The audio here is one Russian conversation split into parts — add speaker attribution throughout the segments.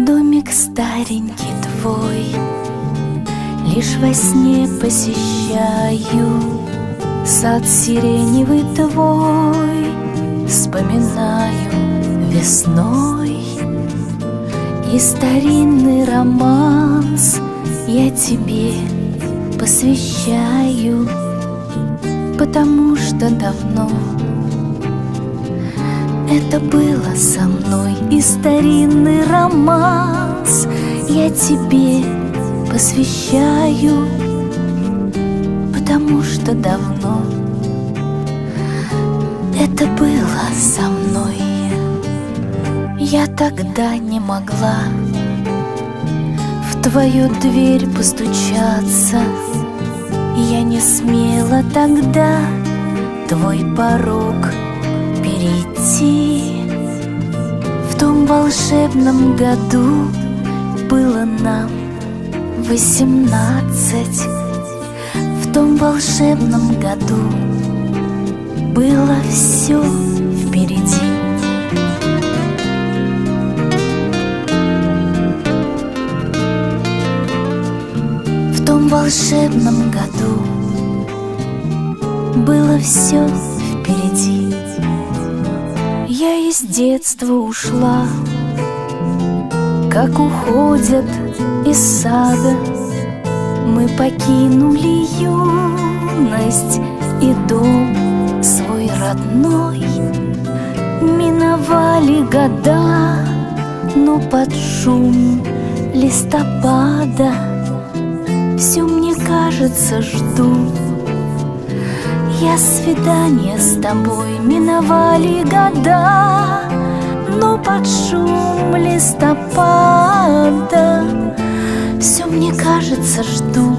Speaker 1: Домик старенький твой лишь во сне посещаю, сад сиреневый твой вспоминаю весной. И старинный романс я тебе посвящаю, потому что давно это было со мной. И старинный романс я тебе посвящаю, потому что давно это было со мной. Я тогда не могла в твою дверь постучаться, я не смела тогда твой порог перейти. В том волшебном году было нам 18. В том волшебном году было все впереди. В том волшебном году было все впереди. Я из детства ушла, как уходят из сада. Мы покинули юность и дом свой родной. Миновали года, но под шум листопада все, мне кажется, жду я свидания с тобой. Миновали года, но под шум листопада все, мне кажется, жду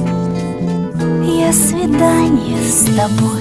Speaker 1: я свидания с тобой.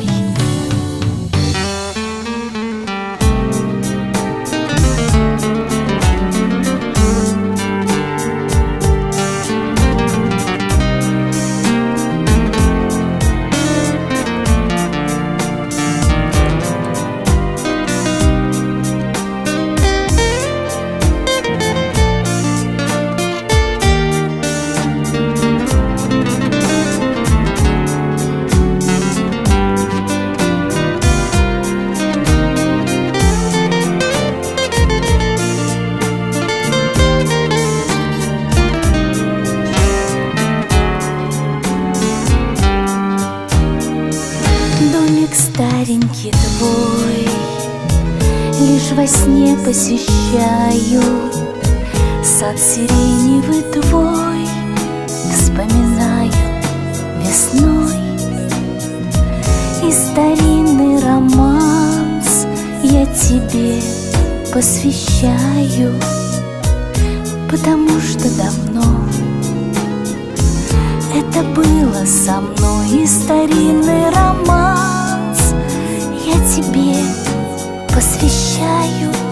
Speaker 1: Домик старенький твой лишь во сне посещаю, сад сиреневый твой вспоминаю весной. И старинный романс я тебе посвящаю, потому что давно это было со мной. И старинный романс я тебе посвящаю,